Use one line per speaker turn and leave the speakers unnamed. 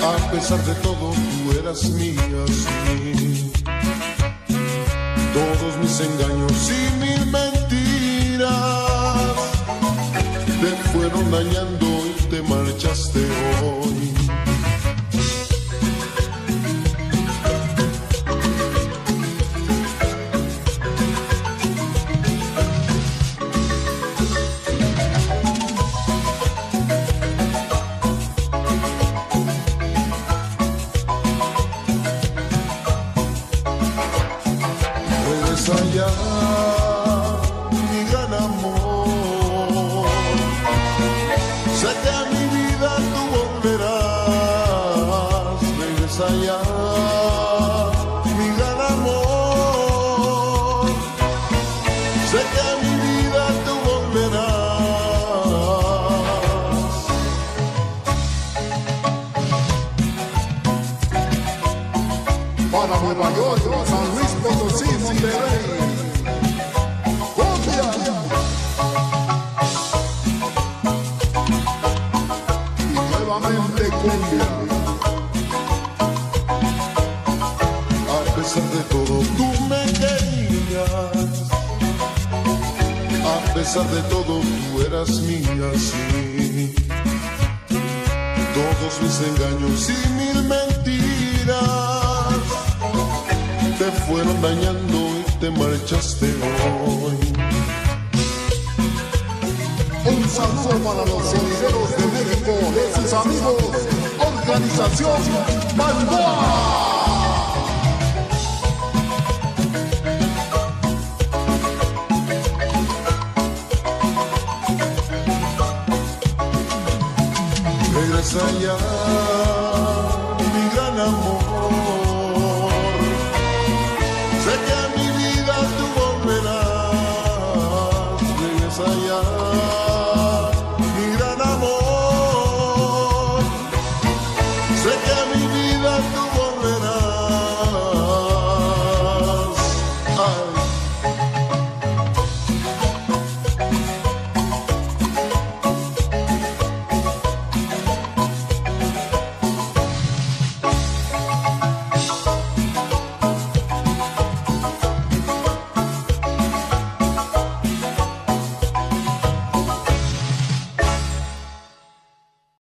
A pesar de todo, tú eras mía, sí. Todos mis engaños y mil mentiras te fueron dañando y te marchaste hoy. Allá, mi gran amor, sé que a mi vida tú volverás. Regresa ya, mi gran amor, sé que a mi vida tú volverás.
Para Nueva York, San Luis Potosí, Monterrey, Colombia. Y nuevamente Colombia.
A pesar de todo, tú me querías. A pesar de todo, tú eras mía, sí. Todos mis engaños y mil mentiras te fueron dañando y te marchaste hoy.
Un saludo para los solideros de México, de sus amigos, Organización Balboa.
Regresa ya, mi gran amor, sé que a mi vida tú volverás. Regresa ya, mi gran amor, sé que a mi vida tú volverás.